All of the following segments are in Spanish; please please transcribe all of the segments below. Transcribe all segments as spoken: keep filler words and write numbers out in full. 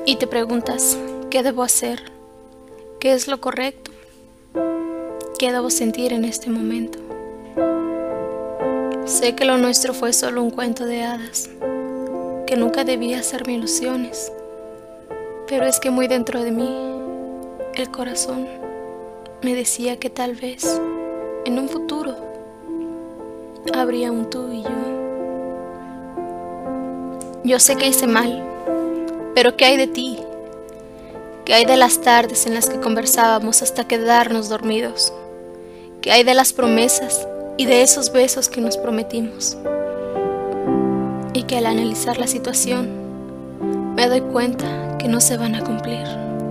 y te preguntas, ¿qué debo hacer? ¿Qué es lo correcto? ¿Qué debo sentir en este momento? Sé que lo nuestro fue solo un cuento de hadas, que nunca debía hacerme ilusiones, pero es que muy dentro de mí, el corazón me decía que tal vez, en un futuro, habría un tú y yo. Yo sé que hice mal, pero ¿qué hay de ti? ¿Qué hay de las tardes en las que conversábamos hasta quedarnos dormidos? ¿Qué hay de las promesas y de esos besos que nos prometimos? Y que al analizar la situación, me doy cuenta que no se van a cumplir.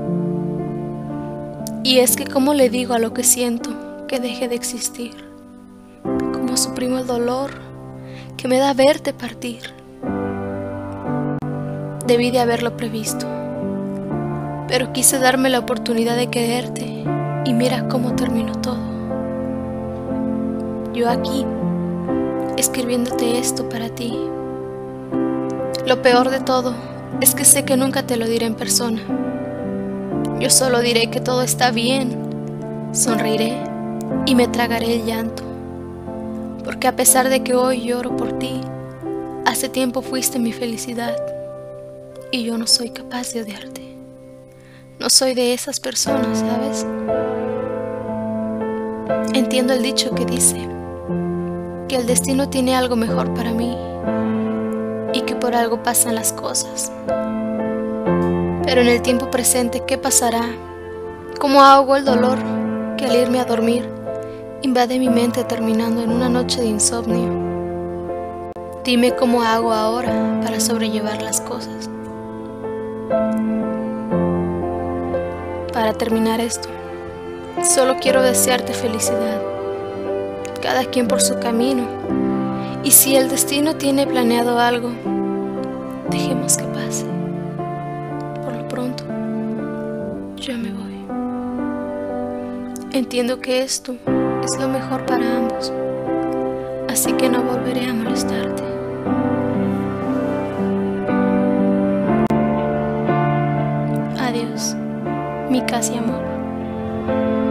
Y es que ¿cómo le digo a lo que siento que deje de existir? ¿Cómo suprimo el dolor que me da verte partir? Debí de haberlo previsto, pero quise darme la oportunidad de quererte y mira cómo terminó todo. Yo aquí, escribiéndote esto para ti. Lo peor de todo es que sé que nunca te lo diré en persona. Yo solo diré que todo está bien, sonreiré y me tragaré el llanto, porque a pesar de que hoy lloro por ti, hace tiempo fuiste mi felicidad. Y yo no soy capaz de odiarte. No soy de esas personas, ¿sabes? Entiendo el dicho que dice que el destino tiene algo mejor para mí y que por algo pasan las cosas. Pero en el tiempo presente, ¿qué pasará? ¿Cómo ahogo el dolor que al irme a dormir invade mi mente terminando en una noche de insomnio? Dime cómo hago ahora para sobrellevar las cosas. Para terminar esto, solo quiero desearte felicidad, cada quien por su camino, y si el destino tiene planeado algo, dejemos que pase. Por lo pronto, yo me voy. Entiendo que esto es lo mejor para ambos, así que no volveré a molestarte. Adiós, mi casi amor.